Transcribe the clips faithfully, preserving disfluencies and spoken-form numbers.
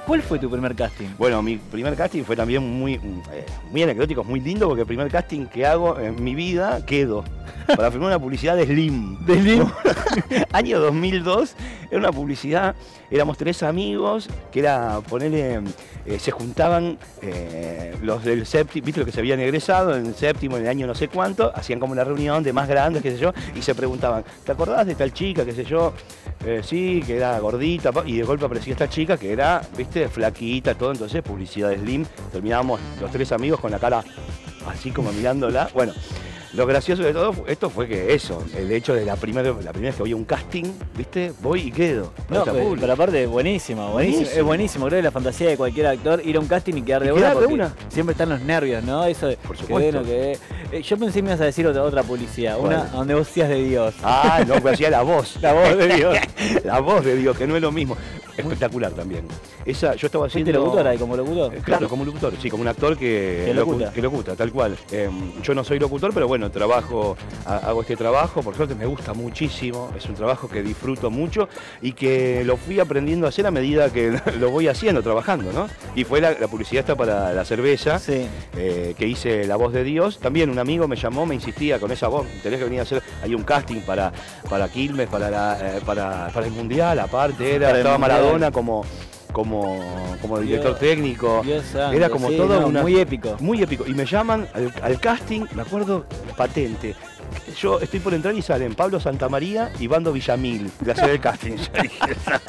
¿Cuál fue tu primer casting? Bueno, mi primer casting fue también muy, eh, muy anecdótico, muy lindo, porque el primer casting que hago en mi vida quedo para filmar una publicidad de Slim. ¿De Slim? Año dos mil dos, era una publicidad, éramos tres amigos, que era ponerle, eh, se juntaban eh, los del séptimo, viste lo que se habían egresado en el séptimo, en el año no sé cuánto, hacían como una reunión de más grandes, qué sé yo, y se preguntaban, ¿te acordás de tal chica, qué sé yo? Eh, sí, que era gordita, y de golpe aparecía esta chica que era, viste, flaquita, todo, entonces publicidad de Slim, terminábamos los tres amigos con la cara así como mirándola, bueno. Lo gracioso de todo esto fue que eso, el hecho de la primera, la primera vez que voy a un casting, ¿viste? Voy y quedo. No, pero, pero aparte, buenísimo, buenísimo, buenísimo. Es buenísimo, creo que la fantasía de cualquier actor ir a un casting y quedar de, y una, quedar de porque una. Siempre están los nervios, ¿no? Eso de, por supuesto. Que bueno, que, eh, yo pensé que me ibas a decir otra, otra publicidad, una ¿cuál? donde vos hacías de Dios. Ah, no, que hacía la voz. La voz de Dios. La voz de Dios, que no es lo mismo. Espectacular también. Esa, yo estaba haciendo... ¿Fuiste locutor ahí, como locutor? Eh, claro, como locutor, sí, como un actor que, que locuta. que locuta, tal cual. Eh, yo no soy locutor, pero bueno, trabajo, a, hago este trabajo, por suerte me gusta muchísimo, es un trabajo que disfruto mucho y que lo fui aprendiendo a hacer a medida que lo voy haciendo, trabajando, ¿no? Y fue la, la publicidad esta para la cerveza, sí. eh, que hice La Voz de Dios. También un amigo me llamó, me insistía con esa voz, tenés que venir a hacer, hay un casting para, para Quilmes, para, la, eh, para, para el Mundial, aparte era, para estaba Maradona como... Como, como director Dios, técnico, Dios santo, era como sí, todo no, una, muy épico. Muy épico. Y me llaman al, al casting, me acuerdo, patente. Yo estoy por entrar y salen Pablo Santamaría y Bando Villamil de hacer el casting. Ya dije,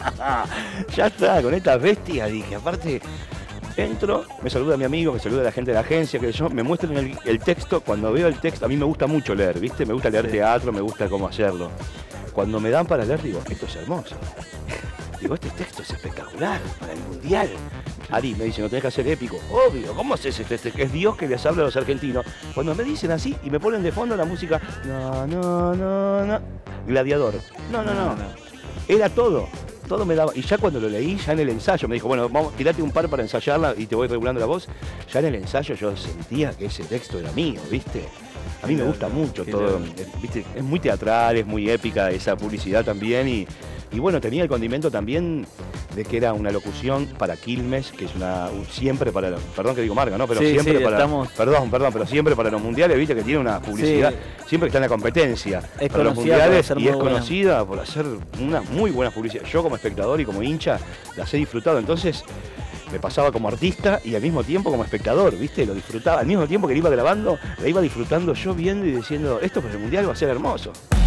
ya está, con estas bestias, dije, aparte. Entro, me saluda mi amigo, me saluda la gente de la agencia, que yo me muestran el, el texto. Cuando veo el texto, a mí me gusta mucho leer, ¿viste? Me gusta leer sí. teatro, me gusta cómo hacerlo. Cuando me dan para leer, digo, esto es hermoso. Digo, este texto es espectacular para el Mundial. Ari me dice, no tenés que hacer épico. Obvio, ¿cómo haces este texto? Es Dios que les habla a los argentinos. Cuando me dicen así y me ponen de fondo la música, no, no, no, no, Gladiador. No, no, no, no. Era todo. Todo me daba. Y ya cuando lo leí, ya en el ensayo, me dijo, bueno, vamos, tirate un par para ensayarla y te voy regulando la voz. Ya en el ensayo yo sentía que ese texto era mío, ¿viste? A mí me gusta mucho todo, ¿viste? Es muy teatral, es muy épica esa publicidad también y, y bueno, tenía el condimento también de que era una locución para Quilmes, que es una siempre para los, perdón que digo marca, ¿no? Pero sí, siempre sí, para estamos... perdón, perdón, pero siempre para los mundiales, viste que tiene una publicidad, sí. Siempre está en la competencia. Es para los mundiales y es buena. conocida por hacer una muy buena publicidad. Yo como espectador y como hincha las he disfrutado, entonces me pasaba como artista y al mismo tiempo como espectador, ¿viste? Lo disfrutaba. Al mismo tiempo que lo iba grabando, la iba disfrutando yo viendo y diciendo, esto para el Mundial va a ser hermoso.